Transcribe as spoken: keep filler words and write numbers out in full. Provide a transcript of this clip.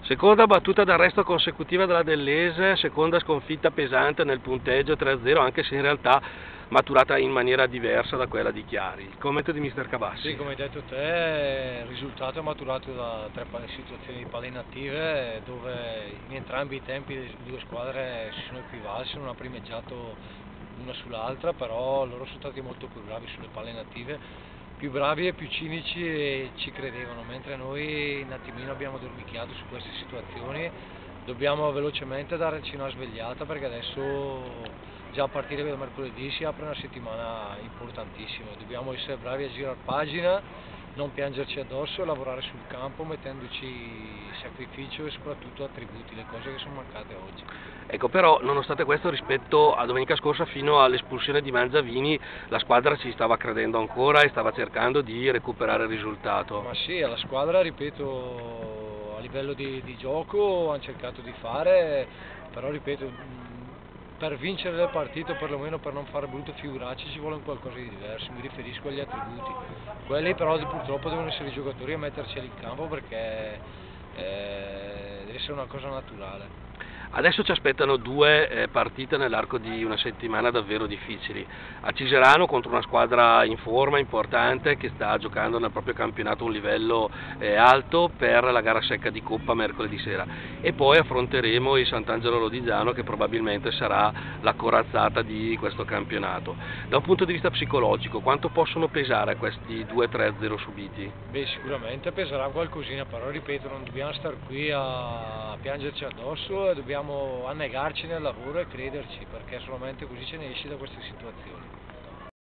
Seconda battuta d'arresto consecutiva della Dell'Ese, seconda sconfitta pesante nel punteggio tre a zero, anche se in realtà maturata in maniera diversa da quella di Chiari. Il commento di mister Cabassi. Sì, come hai detto te, il risultato è maturato da tre situazioni di palle inattive dove in entrambi i tempi le due squadre si sono equivalse, non ha primeggiato una sull'altra, però loro sono stati molto più bravi sulle palle inattive, più bravi e più cinici e ci credevano, mentre noi un attimino abbiamo dormicchiato su queste situazioni. Dobbiamo velocemente darci una svegliata perché adesso già a partire da mercoledì si apre una settimana importantissima, dobbiamo essere bravi a girare pagina, non piangerci addosso e lavorare sul campo mettendoci sacrificio e soprattutto attributi, le cose che sono mancate oggi. Ecco, però nonostante questo, rispetto a domenica scorsa fino all'espulsione di Mangiavini, la squadra ci stava credendo ancora e stava cercando di recuperare il risultato. Ma sì, la squadra, ripeto, a livello di, di gioco hanno cercato di fare, però ripeto, per vincere le partite o perlomeno per non fare brutte figuracce ci vuole qualcosa di diverso, mi riferisco agli attributi. Quelli però purtroppo devono essere i giocatori a metterceli in campo perché eh, deve essere una cosa naturale. Adesso ci aspettano due eh, partite nell'arco di una settimana davvero difficili. A Ciserano contro una squadra in forma importante che sta giocando nel proprio campionato a un livello eh, alto per la gara secca di Coppa mercoledì sera, e poi affronteremo il Sant'Angelo Lodigiano che probabilmente sarà la corazzata di questo campionato. Da un punto di vista psicologico, quanto possono pesare questi due tre a zero subiti? Beh, sicuramente peserà qualcosina, però ripeto, non dobbiamo stare qui a piangerci addosso e dobbiamo annegarci nel lavoro e crederci, perché solamente così ce ne esci da queste situazioni.